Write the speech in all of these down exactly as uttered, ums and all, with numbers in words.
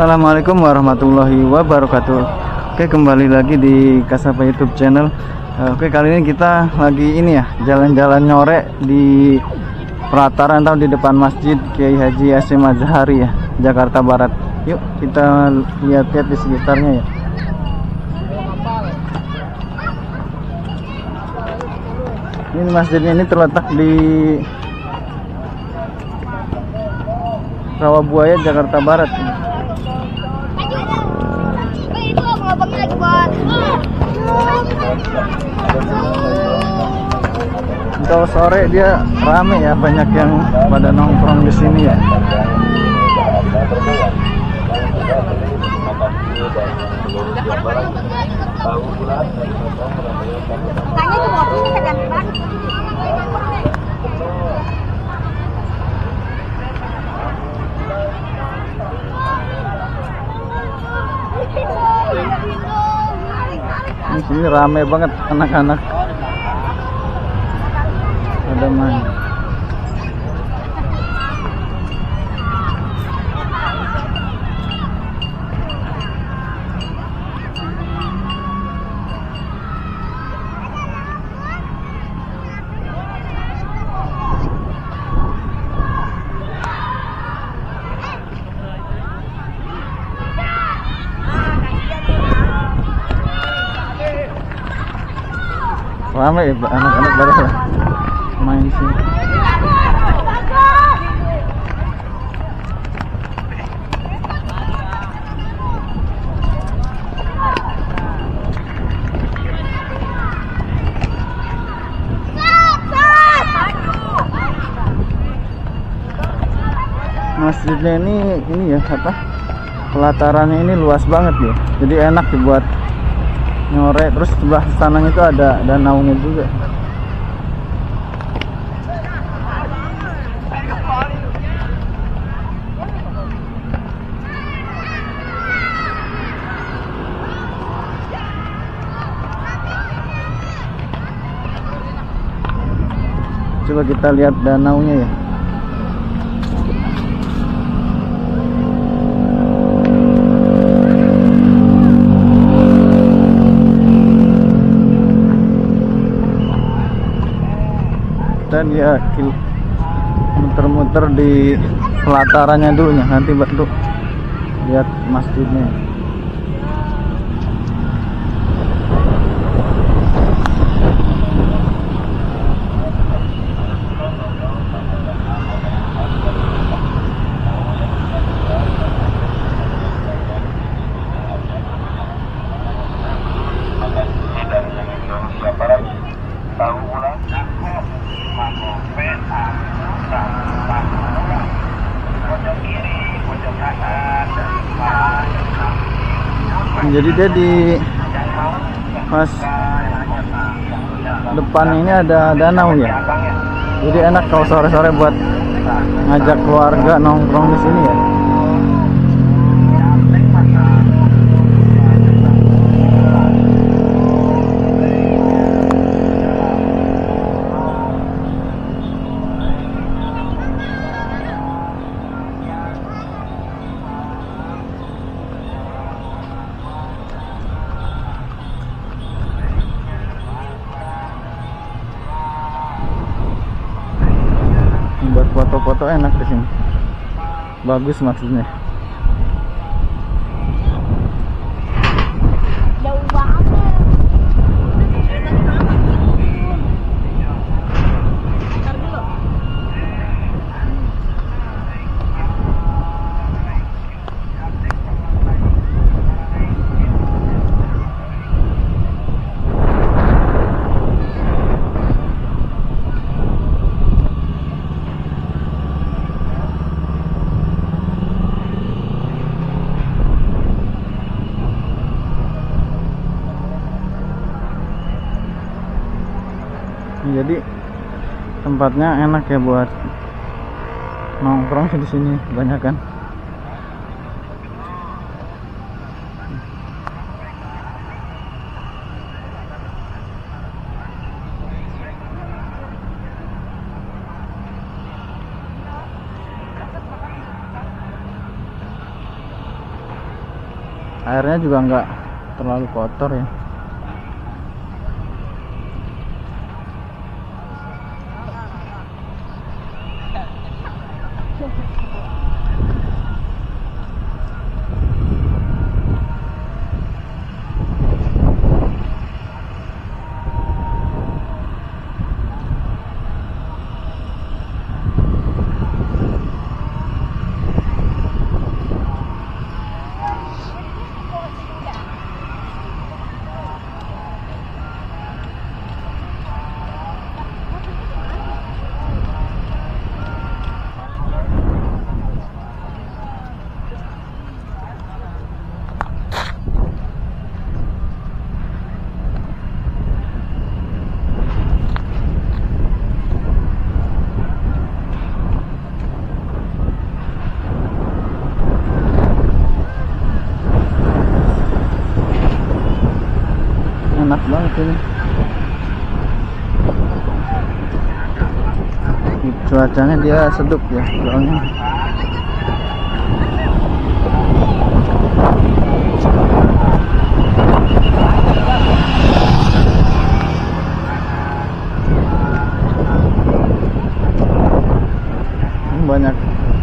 Assalamualaikum warahmatullahi wabarakatuh. Oke, kembali lagi di Kasapa YouTube channel. Oke, kali ini kita lagi ini ya, jalan-jalan nyore di pelataran atau di depan Masjid Kiai Haji Hasyim Azhari ya, Jakarta Barat. Yuk kita lihat-lihat di sekitarnya ya. Ini masjidnya ini terletak di Rawabuaya, Jakarta Barat. Kalau sore dia rame ya, banyak yang pada nongkrong di sini ya. Di sini rame banget anak-anak pada main. Rame ya, anak-anak pada main sini. Masjidnya ini ini ya apa? Pelatarannya ini luas banget ya. Jadi enak dibuat nyore, terus sebelah sananya itu ada danaunya juga. Coba kita lihat danaunya ya. Dan ya muter-muter di pelatarannya dulu ya, nanti baru lihat masjidnya. Jadi dia di pas depan ini ada danau ya. Jadi enak kalau sore-sore buat ngajak keluarga nongkrong di sini ya. Buat foto-foto enak di sini, bagus maksudnya. Jauh banget. Jadi tempatnya enak ya buat nongkrong di sini, banyak kan. airnya juga nggak terlalu kotor ya. Enak banget ini. Cuacanya dia sedup ya soalnya. Ini banyak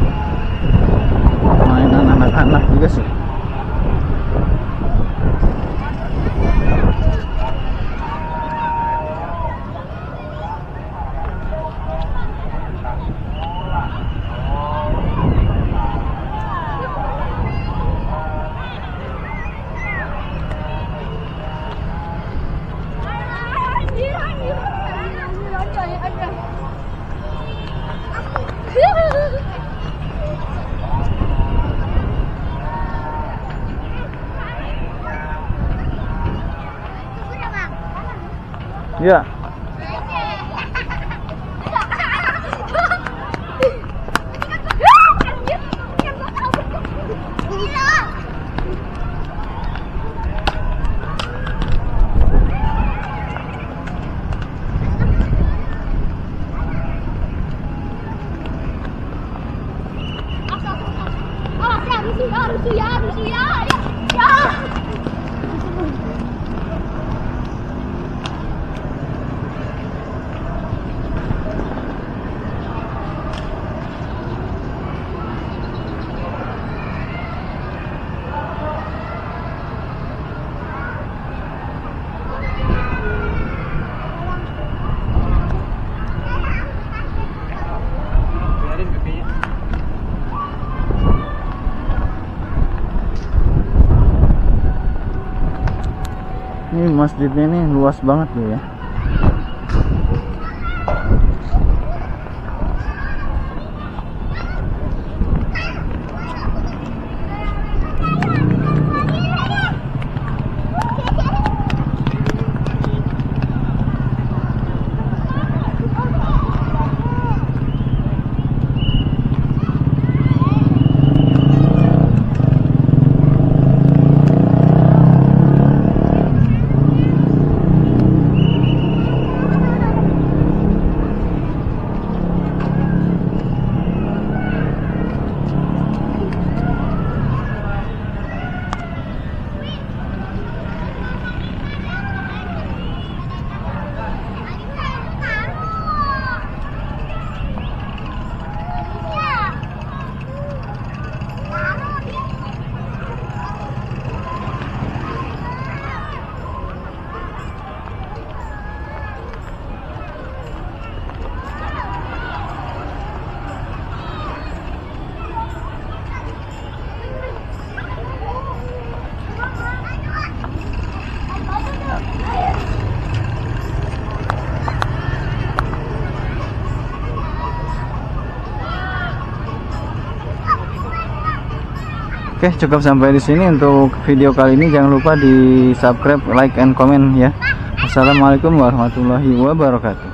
mainan anak-anak juga sih. Ya. Ini masjidnya ini luas banget loh ya. Oke, cukup sampai di sini untuk video kali ini. Jangan lupa di subscribe, like, and comment ya. Assalamualaikum warahmatullahi wabarakatuh.